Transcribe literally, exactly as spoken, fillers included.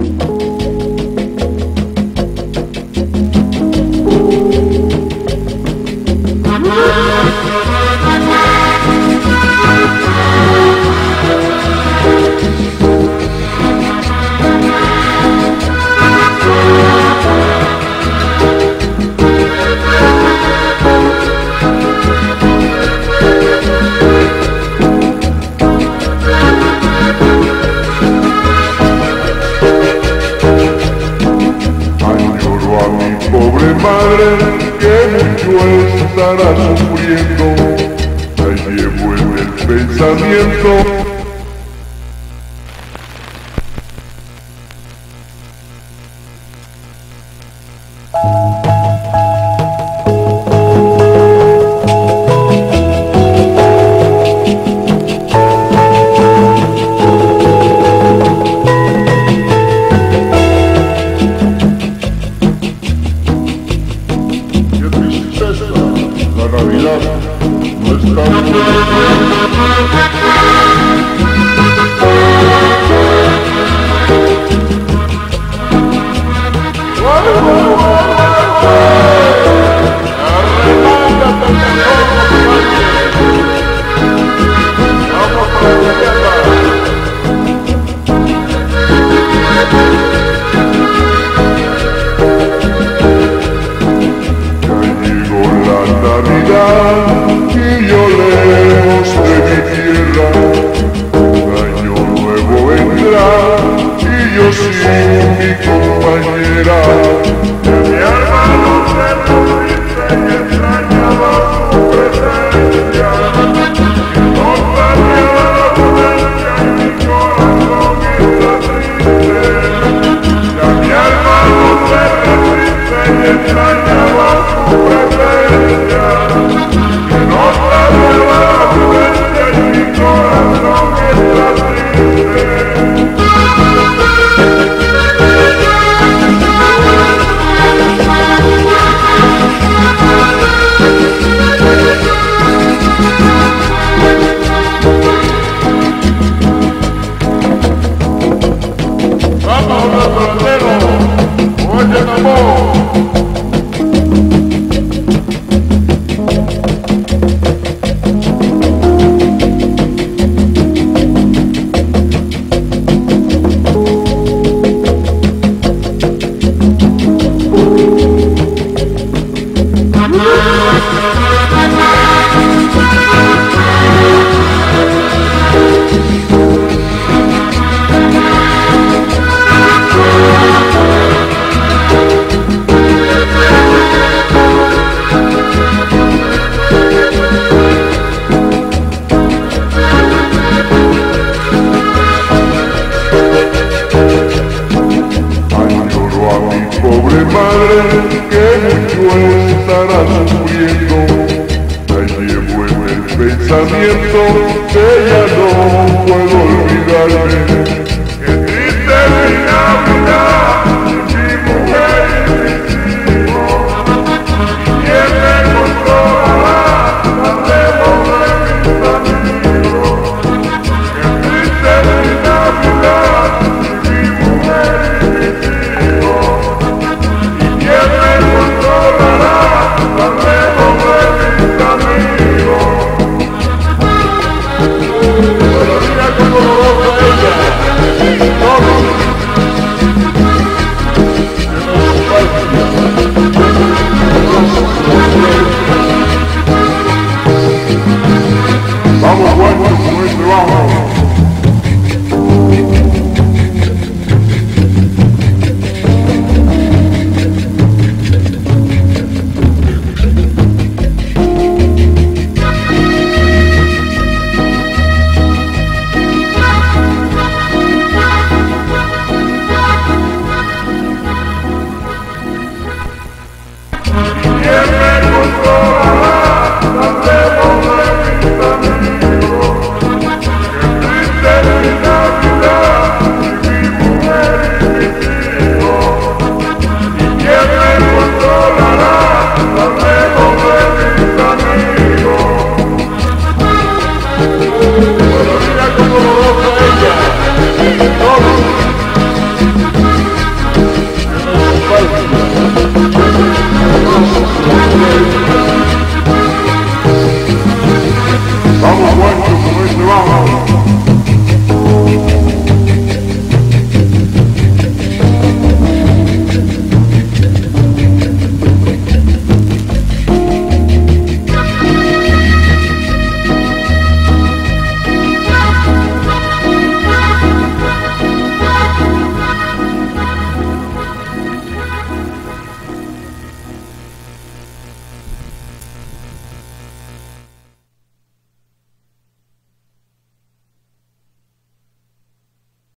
Madre que mucho estará sufriendo, la llevo en el pensamiento. La Navidad no está y yo lejos de mi tierra, un año nuevo vendrá y yo sin mi compañera. De mi alma no se pudiste y extrañaba su presencia, no sabía la ausencia y mi corazón está triste. De mi alma no se resiste y extrañaba su presencia. Pobre madre que mucho estará sufriendo, la llevo en el pensamiento, que ya no puedo olvidarme. Qué triste mi Navidad, mi mujer y mis hijos, y quién me consolará, la lejos de mis amigos. Qué triste mi Navidad, mi mujer y mis hijos. Mira cómo lo goza ella. wrong.